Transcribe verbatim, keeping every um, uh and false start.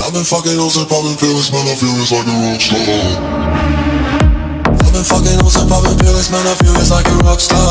I've been fucking hoes and popping pills, man, I feel it's like a rock star. I've been fucking hoes and popping pills, man, I feel it's like a rock star.